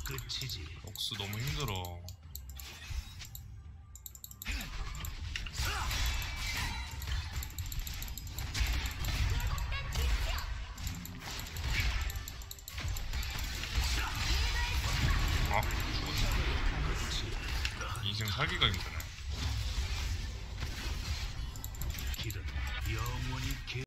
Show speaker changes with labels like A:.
A: 럭스 너무 힘들어. 아, 죽었어. 인생 살기가 힘드네.